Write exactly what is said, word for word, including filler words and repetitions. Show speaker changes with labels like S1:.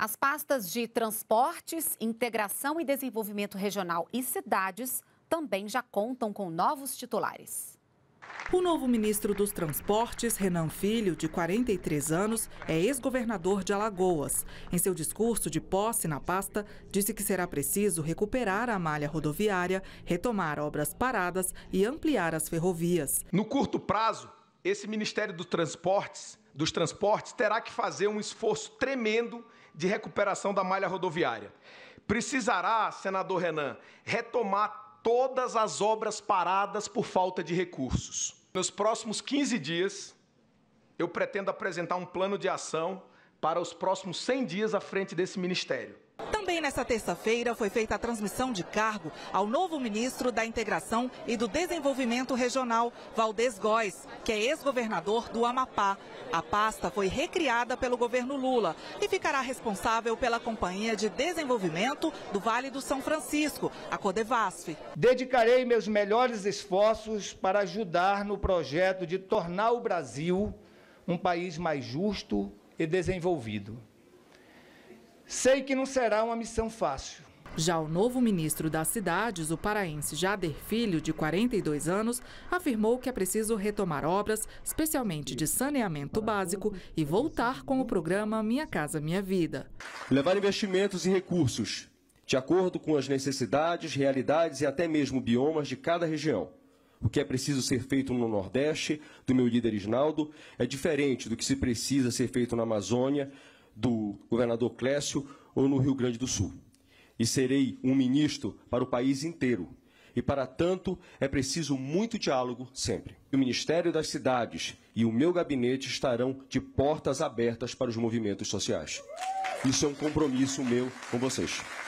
S1: As pastas de transportes, integração e desenvolvimento regional e cidades também já contam com novos titulares.
S2: O novo ministro dos Transportes, Renan Filho, de quarenta e três anos, é ex-governador de Alagoas. Em seu discurso de posse na pasta, disse que será preciso recuperar a malha rodoviária, retomar obras paradas e ampliar as ferrovias.
S3: No curto prazo, esse Ministério dos Transportes, dos Transportes terá que fazer um esforço tremendo de recuperação da malha rodoviária. Precisará, senador Renan, retomar todas as obras paradas por falta de recursos. Nos próximos quinze dias, eu pretendo apresentar um plano de ação para os próximos cem dias à frente desse ministério.
S2: Também nesta terça-feira foi feita a transmissão de cargo ao novo ministro da Integração e do Desenvolvimento Regional, Valdez Góes, que é ex-governador do Amapá. A pasta foi recriada pelo governo Lula e ficará responsável pela Companhia de Desenvolvimento do Vale do São Francisco, a Codevasf.
S4: Dedicarei meus melhores esforços para ajudar no projeto de tornar o Brasil um país mais justo e desenvolvido. Sei que não será uma missão fácil.
S2: Já o novo ministro das Cidades, o paraense Jader Filho, de quarenta e dois anos, afirmou que é preciso retomar obras, especialmente de saneamento básico, e voltar com o programa Minha Casa Minha Vida.
S5: Levar investimentos e recursos de acordo com as necessidades, realidades e até mesmo biomas de cada região. O que é preciso ser feito no Nordeste, do meu líder Isnaldo, é diferente do que se precisa ser feito na Amazônia, do governador Clécio ou no Rio Grande do Sul. E serei um ministro para o país inteiro. E para tanto é preciso muito diálogo sempre. O Ministério das Cidades e o meu gabinete estarão de portas abertas para os movimentos sociais. Isso é um compromisso meu com vocês.